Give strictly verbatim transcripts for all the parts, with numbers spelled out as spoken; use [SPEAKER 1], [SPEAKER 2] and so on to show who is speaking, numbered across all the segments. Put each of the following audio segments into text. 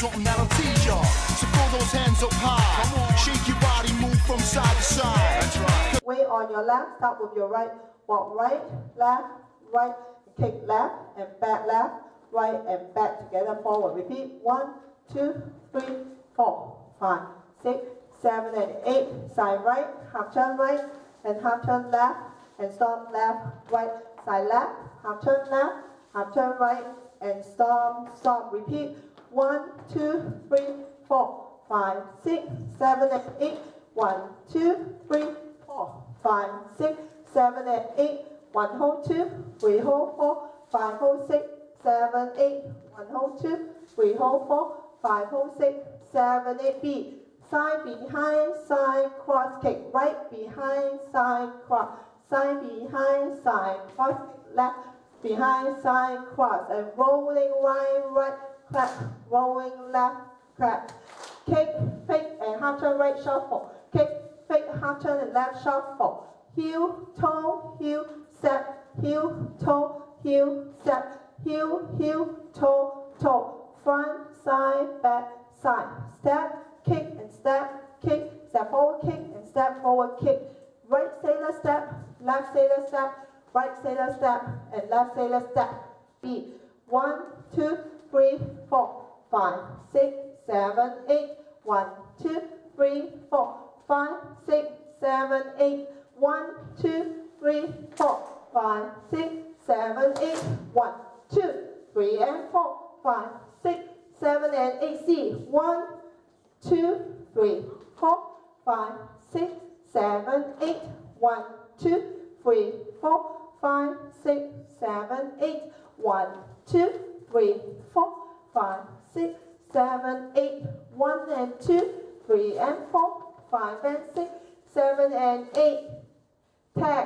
[SPEAKER 1] something that'll teach ya. So throw those hands up high. Come on. Shake your body, move from side to side. That's right.
[SPEAKER 2] Weight on your left, start with your right. Walk right, left, right, kick left and back left, right and back together, forward. Repeat. One, two, three, four, five, six, seven, and eight. Side right, half turn right, and half turn left, and stop left, right, side left, half turn left, half turn right, and stop, stop. Repeat. One, two, three, four, five, six, seven, and eight. One, two, three, four, five, six, seven, and eight. One, hold two, three, hold four, five, hold six, seven, eight. One, hold two, three, hold four, five, hold six, seven, eight. Beat. Side behind, side cross, kick right behind, side cross, side behind, side cross, left behind, side cross, and rolling right, right, clap, rolling left, clap. Kick, fake, and half turn right, shuffle. Kick, fake, half turn and left, shuffle. Heel, toe, heel, step, heel, toe, heel, step, heel, heel, toe, toe. Front, side, back, side. Step, kick and step, kick, step forward, kick and step forward, kick. Right sailor step, left sailor step, right sailor step, and left sailor step. Beat. One, two, three, four, five, six, seven, eight. One, two, three, four, five, six, seven, eight. One, two, three, four, five, six, seven, eight. One, two, three, and four, five, six, seven, and eight. See. One, two, three, four, five, six, seven, eight. One, two, three, four, five, six, seven, eight. One, two, three, four, five, six, seven, eight. One and two, three and four, five and six, seven and eight. Tag.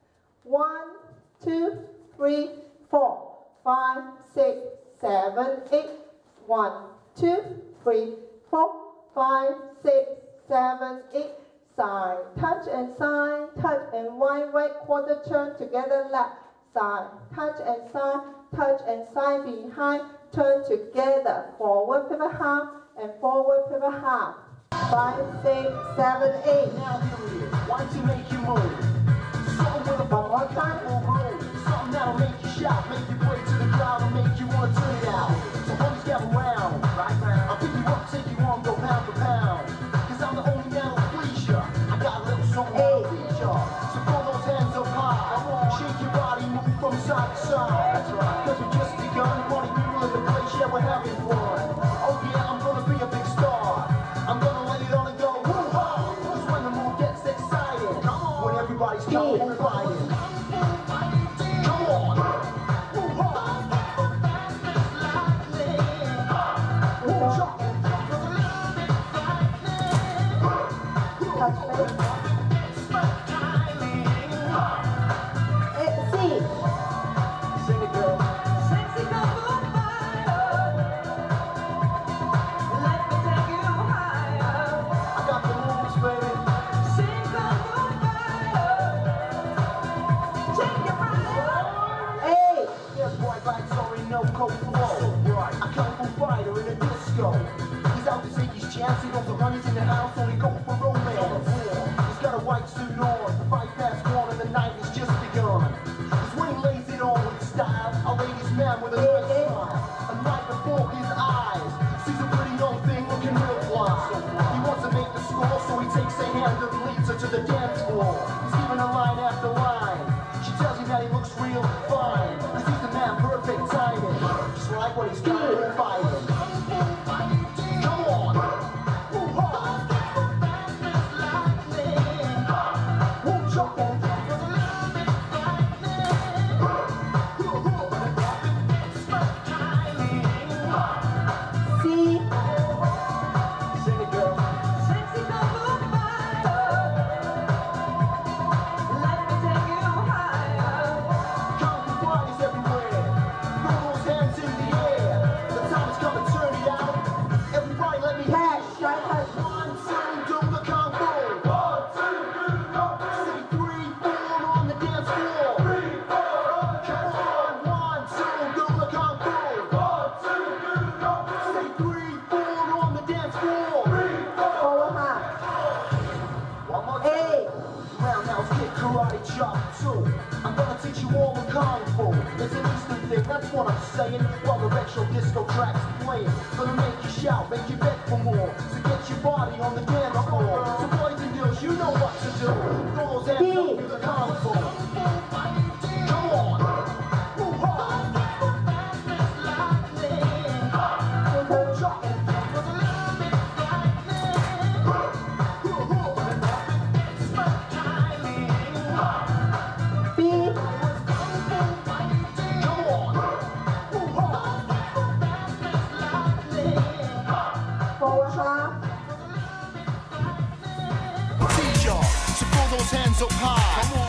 [SPEAKER 2] One, two, three, four, five, six, seven, eight. One, two, three, four, five, six, seven, eight. Side, touch and side, touch and wide right quarter turn together left. Side, touch and side, touch and side behind, turn together. Forward pivot half and forward pivot half. Five, six, seven, eight.
[SPEAKER 1] Now here it is. Why don't you make you move? Something with a
[SPEAKER 2] One more time.
[SPEAKER 1] Something that'll make you shout, make you break to the ground, and make you want to turn it out. So homies gather round, right round. I'll pick you up, take you on, go pound for pound. Cause I'm the only man who'll please ya. I got a little something that'll teach ya. So throw those hands up high. Shake your body, move from side to side. That's right. Cause we just begun, party people in the place, yeah, we're having fun. Oh yeah, I'm gonna be a big star. I'm gonna let it on and go, woo-ha. Cause when the mood gets excited, when everybody's jumping and fighting. Come on. He knows the runners in the house only go for romance. He's got a white suit on, five past one and the night has just begun. Cause when he lays it on with style, a ladies man with a nice smile. And right before his eyes, sees a pretty young thing looking real fly. He wants to make the score, so he takes a hand and leads her to the dance floor. He's giving her line after line. She tells him that he looks real fine. Cause he's the man, perfect timing. Just like what he's got in fighting. Come on! two. I'm gonna teach you all the Kung Fu. It's an instant thing, that's what I'm saying. While the retro disco track's playing. Gonna make you shout, make you beg for more. So get your body on the dance floor. So boys and girls, you know what to do. Throw those hands up to the Kung Fu. Come on. Hands up high.